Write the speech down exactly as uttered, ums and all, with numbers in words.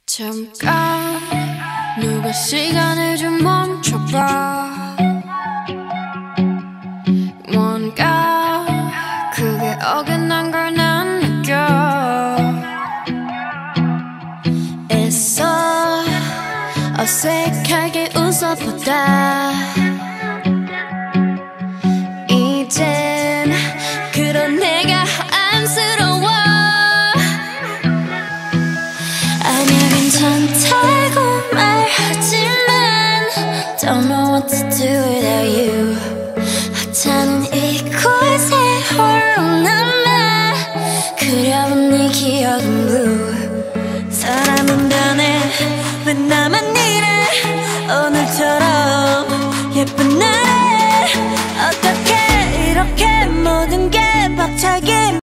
잠깐 누가 시간을 좀 멈춰봐. 뭔가 그게 어긋난 걸 난 느껴. 애써 어색하게 웃어보다